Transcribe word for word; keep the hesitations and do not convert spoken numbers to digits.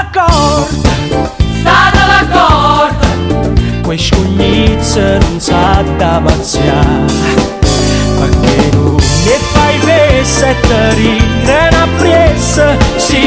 d'accordo, state d'accordo, quei scognizzi non sa da mazziare, perché non ne fai pessa e ti rire una presa, si